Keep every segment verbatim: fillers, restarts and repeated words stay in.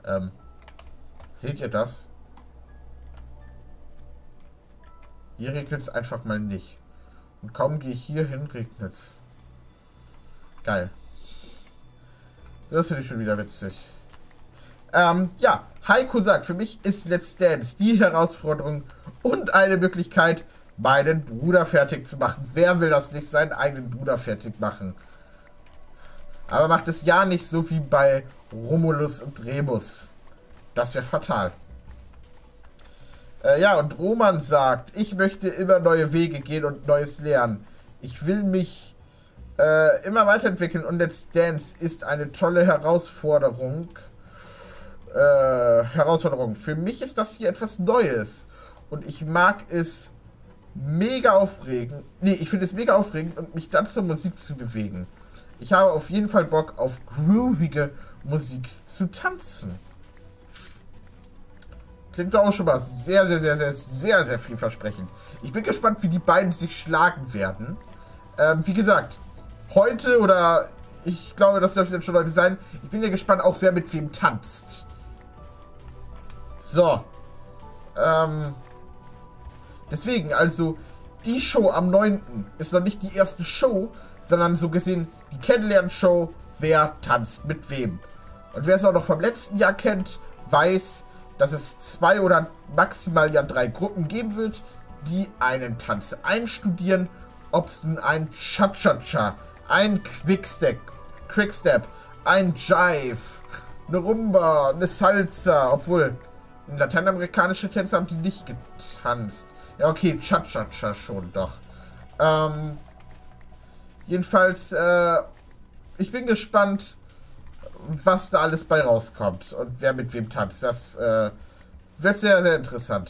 Ähm, seht ihr das? Hier regnet es einfach mal nicht. Und kaum gehe ich hier hin, regnet es. Geil. Das finde ich schon wieder witzig. Ähm, ja, Heiko sagt, für mich ist Let's Dance die Herausforderung und eine Möglichkeit, meinen Bruder fertig zu machen. Wer will das nicht, seinen eigenen Bruder fertig machen? Aber macht es ja nicht so wie bei Romulus und Remus. Das wäre fatal. Äh, ja, und Roman sagt, ich möchte immer neue Wege gehen und Neues lernen. Ich will mich äh, immer weiterentwickeln und Let's Dance ist eine tolle Herausforderung. Äh, Herausforderung. Für mich ist das hier etwas Neues. Und ich mag es mega aufregend. Nee, ich finde es mega aufregend und mich dann zur Musik zu bewegen. Ich habe auf jeden Fall Bock auf groovige Musik zu tanzen. Klingt doch auch schon mal sehr, sehr, sehr, sehr, sehr, sehr vielversprechend. Ich bin gespannt, wie die beiden sich schlagen werden. Ähm, wie gesagt, heute oder ich glaube, das dürfte jetzt schon heute sein. Ich bin ja gespannt auch, wer mit wem tanzt. So. Ähm. Deswegen, also, die Show am neunten ist noch nicht die erste Show, sondern so gesehen die Kennenlernshow, wer tanzt mit wem. Und wer es auch noch vom letzten Jahr kennt, weiß, dass es zwei oder maximal ja drei Gruppen geben wird, die einen Tanz einstudieren. Ob es nun ein Cha-Cha-Cha, ein Quickstep, Quickstep, ein Jive, eine Rumba, eine Salsa, obwohl lateinamerikanische Tänzer haben die nicht getanzt. Ja, okay, Cha-Cha-Cha schon doch. Ähm, jedenfalls, äh, ich bin gespannt, was da alles bei rauskommt und wer mit wem tanzt. Das äh, wird sehr, sehr interessant.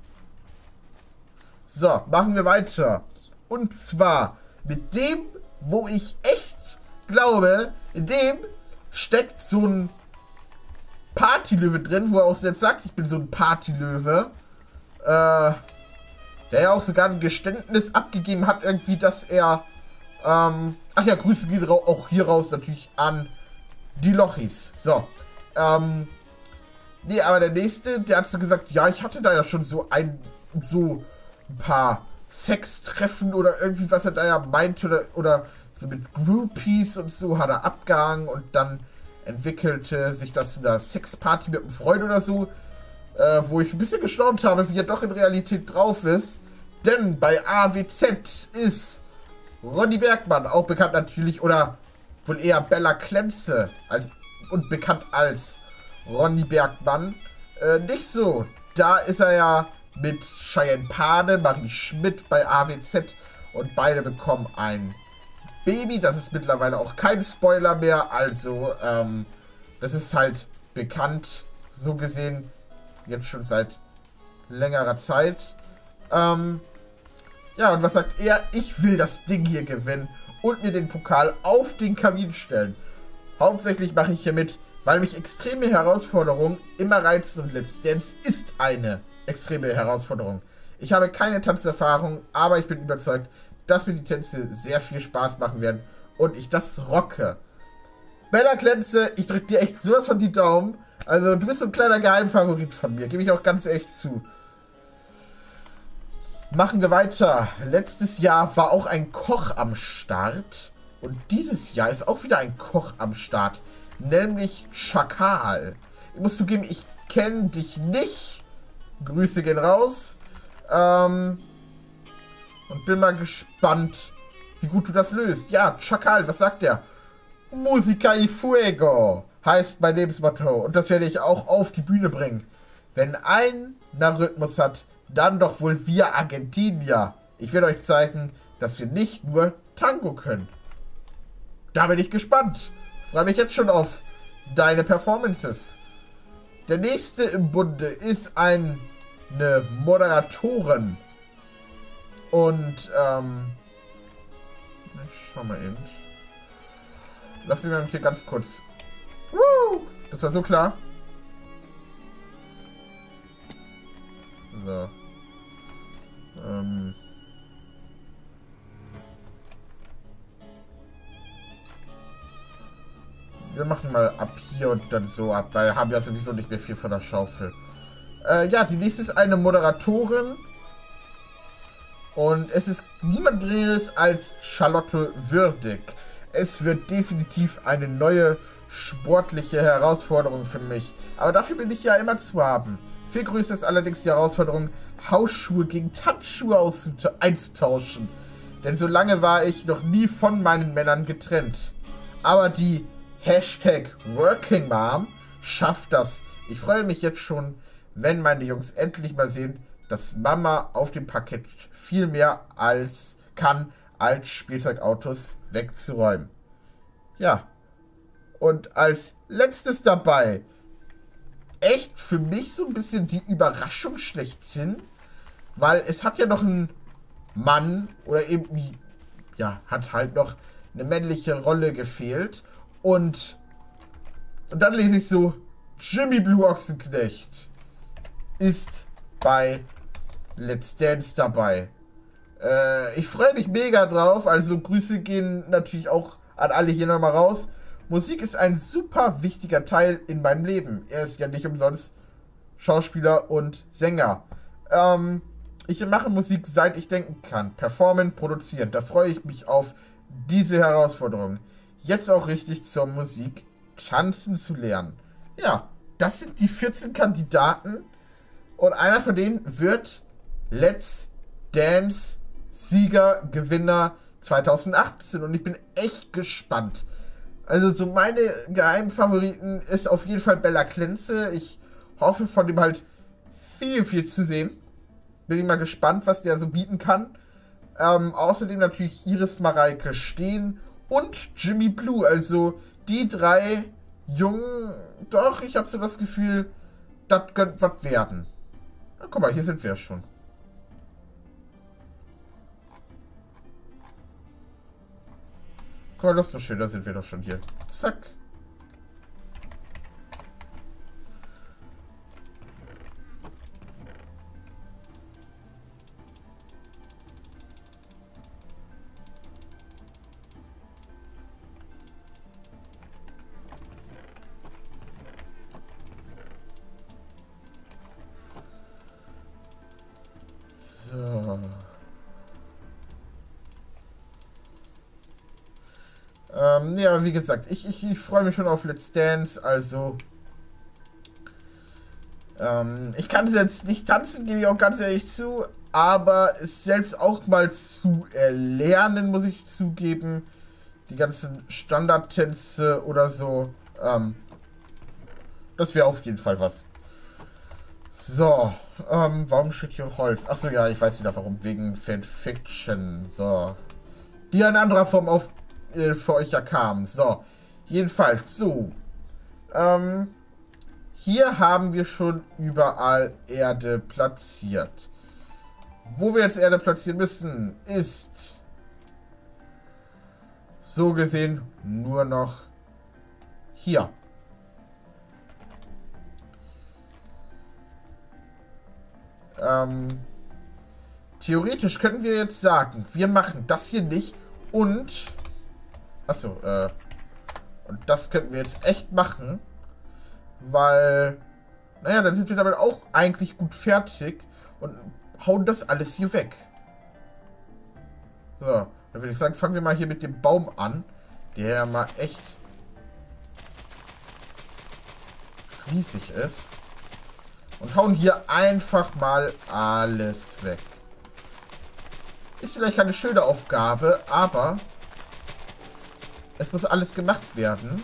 So, machen wir weiter. Und zwar mit dem, wo ich echt glaube, in dem steckt so ein Partylöwe drin, wo er auch selbst sagt, ich bin so ein Partylöwe. Äh, der ja auch sogar ein Geständnis abgegeben hat, irgendwie, dass er, ähm, ach ja, Grüße gehen auch hier raus natürlich an die Lochis. So. Ähm. Nee, aber der nächste, der hat so gesagt, ja, ich hatte da ja schon so ein, so ein paar Sextreffen oder irgendwie, was er da ja meinte, oder, oder so mit Groupies und so, hat er abgehangen und dann entwickelte sich das zu einer Sexparty mit einem Freund oder so, äh, wo ich ein bisschen gestaunt habe, wie er doch in Realität drauf ist. Denn bei A W Z ist Ronny Bergmann, auch bekannt natürlich, oder wohl eher Bella Klenze als, und bekannt als Ronny Bergmann, äh, nicht so. Da ist er ja mit Cheyenne Pane, Marie Schmidt bei A W Z und beide bekommen ein Baby. Das ist mittlerweile auch kein Spoiler mehr, also ähm, das ist halt bekannt, so gesehen, jetzt schon seit längerer Zeit. Ähm, ja, und was sagt er? Ich will das Ding hier gewinnen und mir den Pokal auf den Kamin stellen. Hauptsächlich mache ich hier mit, weil mich extreme Herausforderungen immer reizen und Let's Dance ist eine extreme Herausforderung. Ich habe keine Tanzerfahrung, aber ich bin überzeugt, dass mir die Tänze sehr viel Spaß machen werden und ich das rocke. Bella Klenze, ich drücke dir echt sowas von die Daumen. Also du bist so ein kleiner Geheimfavorit von mir, gebe ich auch ganz ehrlich zu. Machen wir weiter. Letztes Jahr war auch ein Koch am Start und dieses Jahr ist auch wieder ein Koch am Start. Nämlich Chakal. Ich muss zugeben, ich kenne dich nicht. Grüße gehen raus. Ähm, und bin mal gespannt, wie gut du das löst. Ja, Chakal, was sagt der? Musica y Fuego heißt mein Lebensmotto. Und das werde ich auch auf die Bühne bringen. Wenn einer Rhythmus hat, dann doch wohl wir Argentinier. Ich werde euch zeigen, dass wir nicht nur Tango können. Da bin ich gespannt. Freue mich jetzt schon auf deine Performances. Der nächste im Bunde ist ein, eine Moderatorin. Und, ähm... ich schau mal eben. Lass mich mal hier ganz kurz... Woo! Das war so klar. So. Ähm... Wir machen mal ab hier und dann so ab, weil wir haben ja sowieso nicht mehr viel von der Schaufel. Äh, ja, die nächste ist eine Moderatorin. Und es ist niemand Geringeres als Charlotte Würdig. Es wird definitiv eine neue sportliche Herausforderung für mich. Aber dafür bin ich ja immer zu haben. Viel größer ist allerdings die Herausforderung, Hausschuhe gegen Tanzschuhe einzutauschen. Denn so lange war ich noch nie von meinen Männern getrennt. Aber die Hashtag Working Mom schafft das. Ich freue mich jetzt schon, wenn meine Jungs endlich mal sehen, dass Mama auf dem Parkett viel mehr als kann, als Spielzeugautos wegzuräumen. Ja. Und als letztes dabei, echt für mich so ein bisschen die Überraschung schlechthin, weil es hat ja noch ein Mann oder eben, ja, hat halt noch eine männliche Rolle gefehlt. Und, und dann lese ich so, Jimmy Blue Ochsenknecht ist bei Let's Dance dabei. Äh, ich freue mich mega drauf, also Grüße gehen natürlich auch an alle hier nochmal raus. Musik ist ein super wichtiger Teil in meinem Leben. Er ist ja nicht umsonst Schauspieler und Sänger. Ähm, ich mache Musik, seit ich denken kann. Performen, produzieren. Da freue ich mich auf diese Herausforderung. Jetzt auch richtig zur Musik tanzen zu lernen. Ja, das sind die vierzehn Kandidaten. Und einer von denen wird Let's Dance Sieger, Gewinner zweitausendachtzehn. Und ich bin echt gespannt. Also so meine geheimen Favoriten ist auf jeden Fall Bella Klenze. Ich hoffe von dem halt viel, viel zu sehen. Bin ich mal gespannt, was der so bieten kann. Ähm, außerdem natürlich Iris Mareike Steen und Jimmy Blue. Also die drei Jungen, doch, ich habe so das Gefühl, das könnte was werden. Na, guck mal, hier sind wir schon. Guck mal, das ist doch schön, da sind wir doch schon hier. Zack. So. Ähm, ja, wie gesagt, ich, ich, ich freue mich schon auf Let's Dance, also ähm, ich kann es jetzt nicht tanzen, gebe ich auch ganz ehrlich zu, aber es selbst auch mal zu erlernen, muss ich zugeben, die ganzen Standardtänze oder so, ähm, das wäre auf jeden Fall was. So, ähm, warum steht hier Holz? Achso, ja, ich weiß wieder warum, wegen Fanfiction, so, die in anderer Form auf für euch ja kam. So, jedenfalls, so. Ähm, hier haben wir schon überall Erde platziert. Wo wir jetzt Erde platzieren müssen, ist so gesehen nur noch hier. Ähm, theoretisch könnten wir jetzt sagen, wir machen das hier nicht und Achso, äh. Und das könnten wir jetzt echt machen. Weil. Naja, dann sind wir damit auch eigentlich gut fertig. Und hauen das alles hier weg. So, dann würde ich sagen, fangen wir mal hier mit dem Baum an. Der mal echt riesig ist. Und hauen hier einfach mal alles weg. Ist vielleicht keine schöne Aufgabe, aber es muss alles gemacht werden.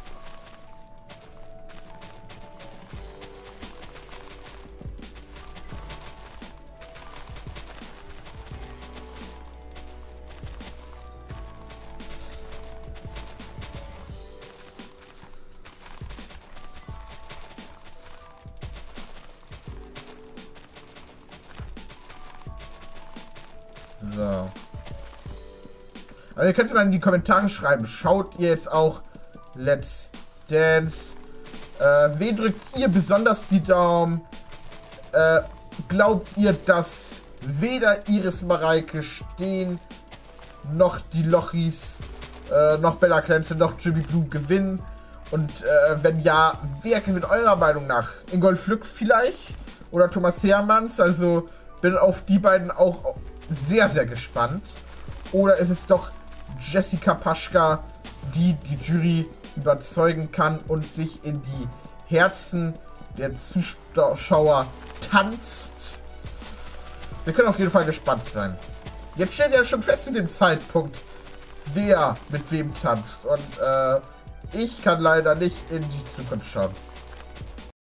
So. Aber ihr könnt mal in die Kommentare schreiben. Schaut ihr jetzt auch Let's Dance? Äh, wen drückt ihr besonders die Daumen? Äh, glaubt ihr, dass weder Iris Mareike Steen noch die Lochis, äh, noch Bella Klenze, noch Jimmy Blue gewinnen? Und äh, wenn ja, wer gewinnt eurer Meinung nach? Ingolf Flück vielleicht? Oder Thomas Hermanns? Also bin auf die beiden auch sehr, sehr gespannt. Oder ist es doch Jessica Paschka, die die Jury überzeugen kann und sich in die Herzen der Zuschauer tanzt? Wir können auf jeden Fall gespannt sein. Jetzt steht ja schon fest zu dem Zeitpunkt, wer mit wem tanzt. Und äh, ich kann leider nicht in die Zukunft schauen.